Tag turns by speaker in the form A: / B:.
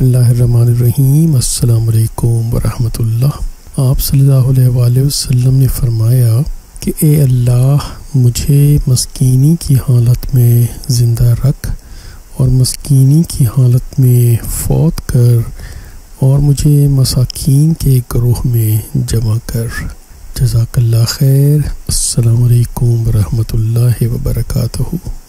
A: बिस्मिल्लाहिर्रहमानिर्रहीम। अस्सलाम वालेकुम वरहमतुल्लाह। आप सल्लल्लाहु अलैहि वसल्लम ने फरमाया कि ए अल्लाह, मुझे मस्कीनी की हालत में ज़िंदा रख और मस्कीनी की हालत में फ़ौत कर और मुझे मसाकीन के ग्रोह में जमा कर। जज़ाकल्लाह खैर। अस्सलामु अलैकुम वरहमतुल्लाहि वबरकातुहू।